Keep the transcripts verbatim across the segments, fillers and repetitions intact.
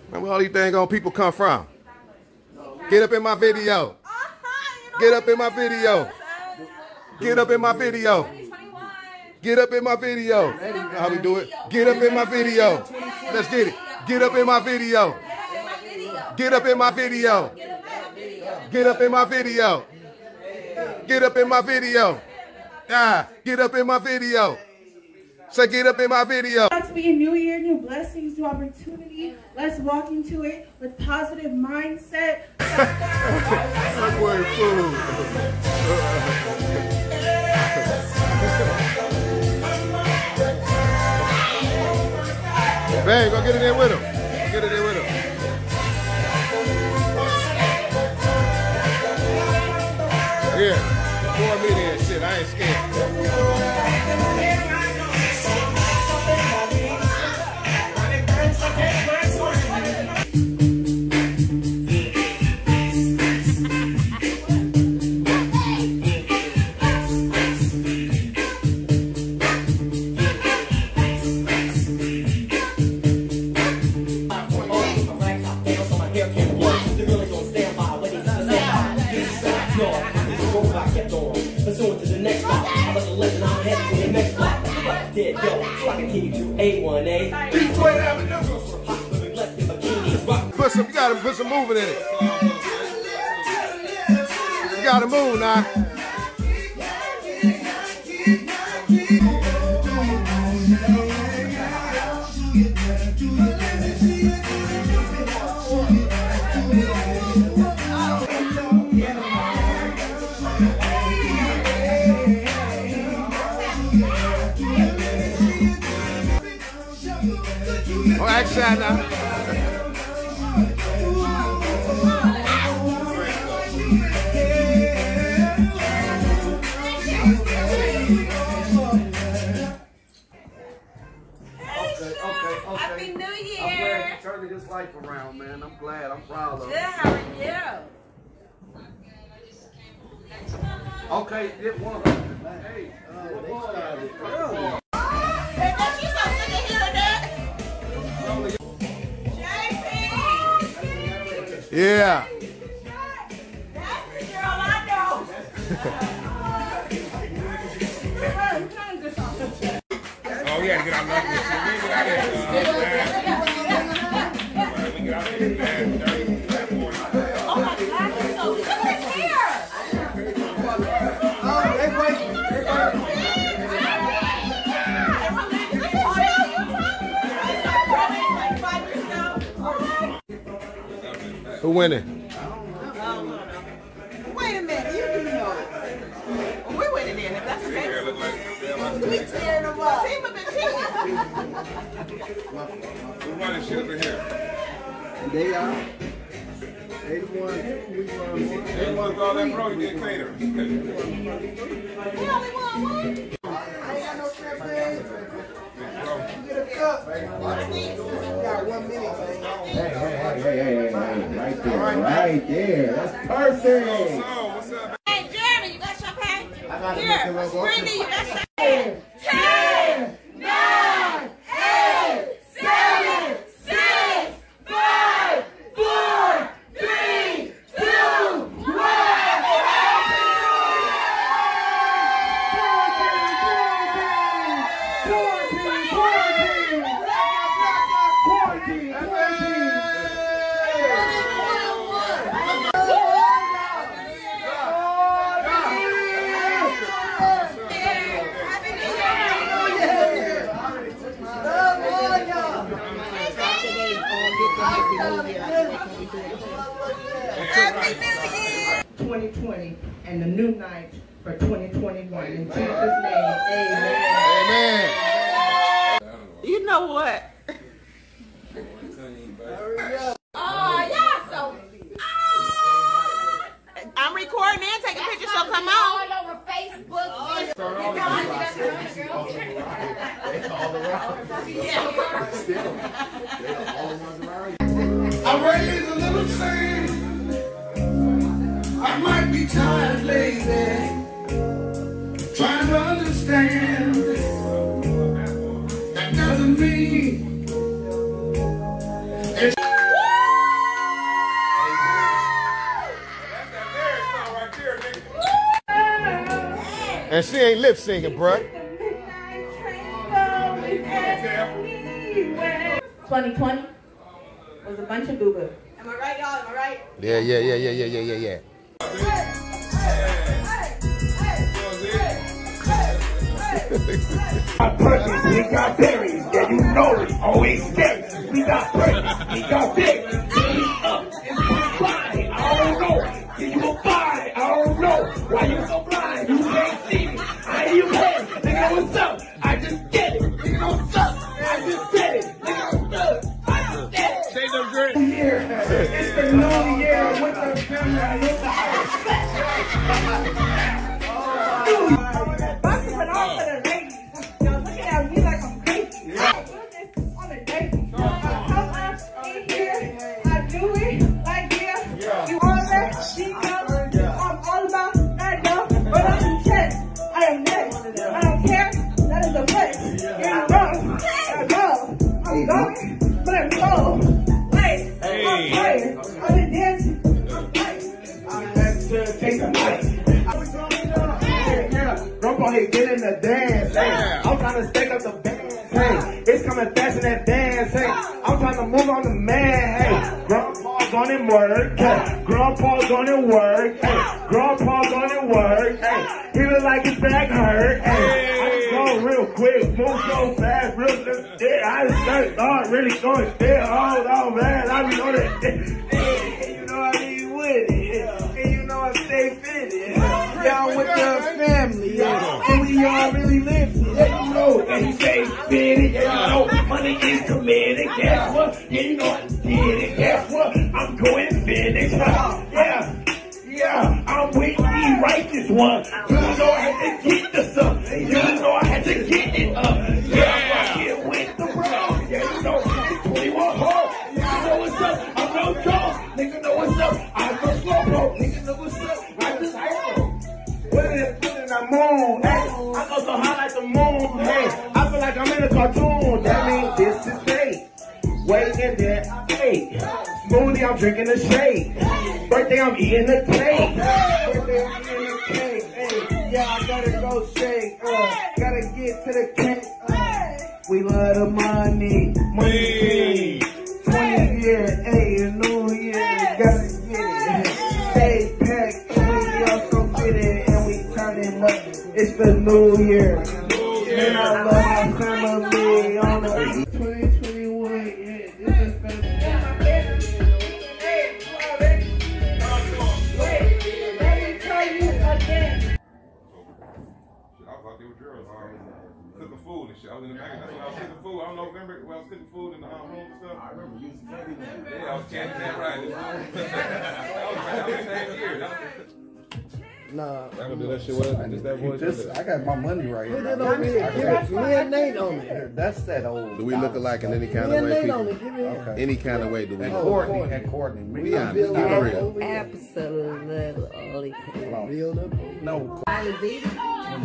Man, where all these dang on people come from? Get up in my video. Get up in my video. Get up in my video. Get up in my video. How we do it? Get up in my video. Let's get it. Get up in my video. Get up in my video. Get up in my video. Get up in my video. Ah, get up in my video. Say get up in my video. It's to be a new year, new blessings, new opportunity. Let's walk into it with positive mindset. That's way food. Bang, go get it in with him. Go get it in with him. Yeah, pour me in shit. I ain't scared. Put some, you gotta put some moving in it. You gotta move now. Oh, action now. Happy New Year! I'm glad you're turning this life around, man. I'm glad. I'm proud of you. Good, how are you? Okay, get one. Hey, uh, they started early. Hey, don't you so sick of hearing that? J P! Yeah. That's the girl I know. Oh, we gotta get out of this shit. We get out of here. We get out of here, man. Oh my God, you're so look at his hair. Oh, they wait. Who winning? Wait a minute, you do know. Well, we're winning then, if that's the case. We tearing them up. Team of the team. Who running shit over here? They are. They the ones. We won one. They want to go that road and get catered. We only won one. I ain't got no champagne. You get a cup. You got one minute, man. Hey, hey, hey, hey, hey, hey, right there, right there. That's perfect. So, what's up? Hey, Jeremy, you got champagne? I got Here, it. Brittany, you got champagne? Ten, nine, eight, seven, six, five, four, three, two, one. twenty twenty and the new night for twenty twenty-one. In Jesus' name, amen. Amen. You know what? Oh, yeah, so. Ah, I'm recording and taking pictures, so come on. All over Facebook. I raised a little sand. I might be tired lately, trying to understand. That doesn't mean it's And she ain't lip singing, bruh. twenty twenty was a bunch of boo-boo. Am I right, y'all? Am I right? Yeah, yeah, yeah, yeah, yeah, yeah, yeah, yeah. got Perkins, we got berries, yeah, you know it, always scary. We got Perkins, we got berries, we up, and we fly, I don't know, did you fly, I don't know, why you so blind, you can't see me, I hear you pay, nigga, what's up, I just get it, nigga, what's up, I just get it, nigga, what's up, I just get it. Say no good. Year, it's the new year with the family, with the house. Boxing went off for the ladies. Y'all looking at me like I'm crazy. I do this on a daily. I come up in here, I do it like yeah. You all that, she knows. I'm all about that dough, but I'm in check. I am next. I don't care. That is a flex. In a row, I go. I'm going, but I'm cold. Wait, I'm tired. I've been dancing. I'm tired. I had to take the mic. Don't go ahead, get in the dance. Hey, I'm trying to stake up the band. Hey, it's coming fast in that dance. Hey, I'm trying to move on the man. Hey, grandpa's on it work. Hey, grandpa's on it work. Hey, grandpa's on it work. Hey, he look like his back hurt. Hey, I just go real quick, move so fast, real quick. I just start, start really going still. Oh, oh man, I be on it. Hey, you know I be with it. And you know I stay fitted. Y'all with your family, yeah. And we all really live it. Yeah, you know, and he say fitted. Yeah, you know, money is committed. Guess what? Yeah, you know I did it. Guess what? I'm going finish. Yeah, yeah, I'm with the righteous one. You know I had to get the stuff. You know I had to get it up. Yeah, I'm rocking with the bro. Yeah, you know, it's twenty-one hard. You know what's up? I'm no dog. Nigga know what's up. I'm no slow bro. Nigga know what's up. I just I Put it in the moon, hey. I go so high like the moon, hey. I feel like I'm in a cartoon. That means this is fate. Waiting there, hey. Smoothie, I'm drinking the shake. Birthday, I'm eating the cake. Birthday, I'm eating the cake, hey. Yeah, I gotta go shake, uh. Gotta get to the cake, uh. We love the money, money, twenty years, hey, a new year, gotta get it. Stay packed, and we also get it. It's the new year. And I love my family on the twenty twenty-one. Yeah, this is better than Hey, wait, let me tell you again. Shit, I was out there with girls, um, cooking food and shit. I was in the back. That's when I was cooking food. I don't know, remember when I was cooking food in the um, room and stuff? I remember you was candy. Yeah, I was candy that right. That was right. That was the same year. That was Nah, I'm gonna do that shit with us. Just that voice. Just, I got my money right here. Put it on here. Give it. Me and Nate on it. That's that old. Do we look alike in any kind Me of and way? Nate on People? it. Give it. Okay. Any kind of way do we And look? Courtney. And Courtney. We honest. Keep it real. Absolutely. Build up. No. I beat it.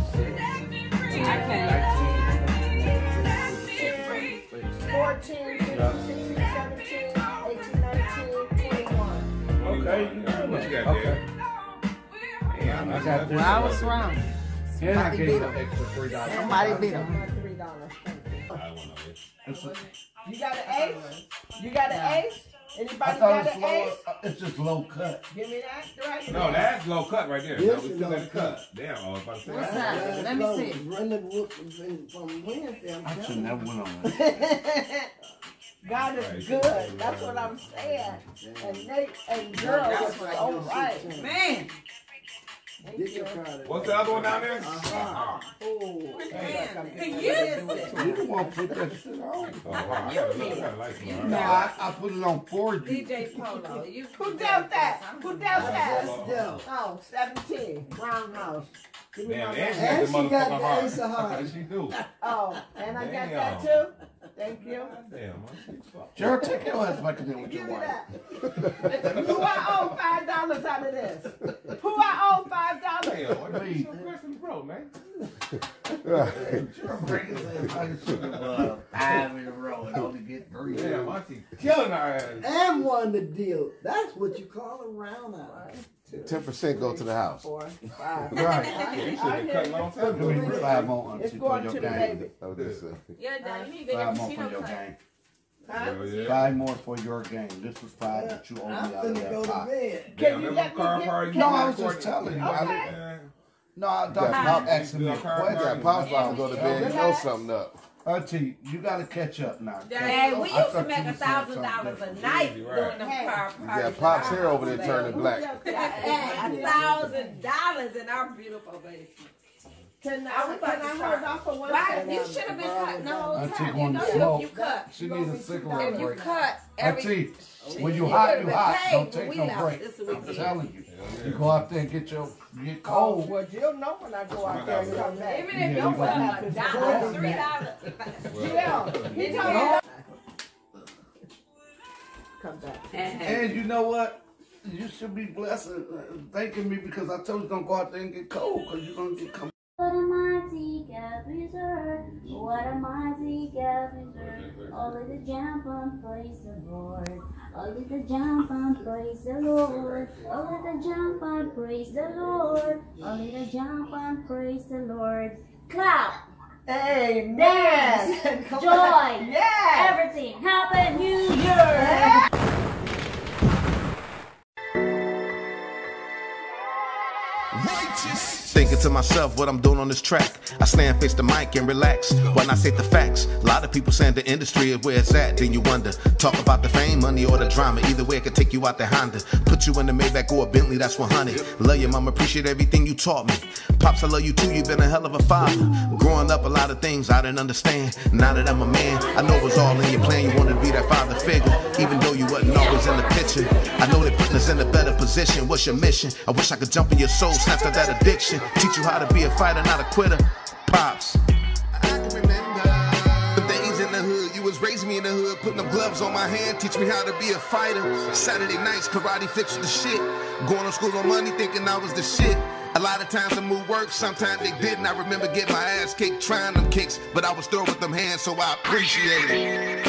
fourteen, fifteen, sixteen, seventeen, eighteen, nineteen, twenty-one. okay. What you got there? Damn, I got this. Well, I was wrong. And I Somebody gave beat you him. extra three dollars. Somebody beat him. Three dollars. It's a- You got an ace? You got an ace? I Anybody thought got it's an low. ace? It's just low cut. Give me that right No, that's low cut right there. Yes, No, we it's still low got the cut. Damn, I was about to say What's that. that? Let me see. Run the whoop from Wednesday. I'm I should telling never you. went on that. God is good. That's what I'm saying. And Nate and girl was so right. Man. Get your card. What's the other one down there? Uh-huh. Oh, He used it. You want to put that shit on? Oh, wow. I got a- I got a license. No, I, I put it on four D G. J Polo. You who dealt that? Who dealt that? Yeah. Oh, seventeen. Roundhouse. Give me Damn, my and she money. got the And she got motherfucking the heart. ace of hearts. She do. Oh, and I got Damn. that too? Thank you. Damn, man. Gerald, take your ass back in there with Give your me wife. that. Who I owe five dollars out of this? Who I owe five dollars? Damn, what are you so aggressive, bro, man? Gerald, bring his ass back and shit. Uh, Five in a row and only get three. Damn, Auntie killing our ass. And won the deal. That's what you call a round out. ten percent go to the house. Four, five. Right. You should have cut a long time Give me ago. five more It's auntie for going your to the game. baby. Oh, this, uh, Yeah, Dad, you need to get Five your more for Cheeto your cut. game. Hell yeah. Five more for your game. This was five that you owe me I'm out of finna that go to pot. bed. Damn, Can you remember let the car me party? get? No, can I I- was just telling you. I Okay. didn't, no, I thought Yeah. Pop asking me a you question. got Pop's about to go to bed. You know something up. Auntie, you gotta catch up now. Hey, we I used to thought make you a was saying thousand something dollars a different. night Easy, doing right. them Hey. car You parties. got Pop's hair over there turning black. A thousand dollars in our beautiful basement. Can I I, was can about to I start. hold off for one Right, second? you should have been cutting the whole Auntie time. You going know, to if smoke. you cut, She needs a cigarette if you break. cut every. Auntie, when you You hot, could've you been hot. paid Don't when take we no left break. this I'm weekend. telling you. You go out there and get your get Oh, cold. well, you'll know when I go out there and come back. Even Yeah, if you you gonna cut be- a dollar, three dollars. Yeah, he told me. Come back. And you know what? You should be blessed and uh, thanking me because I told you don't go out there and get cold because you're gonna get come. What a mighty God we serve. What a mighty God we serve. Only the jump and praise the Lord. Only the jump and praise the Lord. Only the jump and praise the Lord. Only the jump and praise the Lord. Clap, Amen. dance, Come joy, on. Yeah. everything. Happy New Year. Thinking to myself what I'm doing on this track. I stand face the mic and relax when I say the facts. A lot of people saying the industry is where it's at. Then you wonder, talk about the fame, money, or the drama. Either way, it could take you out the Honda, put you in the Maybach or a Bentley. That's one hundred. Love you, mama. Appreciate everything you taught me. Pops, I love you too. You've been a hell of a father. Growing up, a lot of things I didn't understand. Now that I'm a man, I know it was all in your plan. You wanted to be that father figure, even though you wasn't always in the picture. I know that putting us in a better position. What's your mission? I wish I could jump in your soul, snatch out that addiction. Teach you how to be a fighter, not a quitter. Pops, I can remember the days in the hood. You was raising me in the hood, putting them gloves on my hand, teach me how to be a fighter. Saturday nights, karate flicks with the shit. Going to school on money, thinking I was the shit. A lot of times I moved work, sometimes they didn't. I remember getting my ass kicked trying them kicks, but I was through with them hands, so I appreciate it.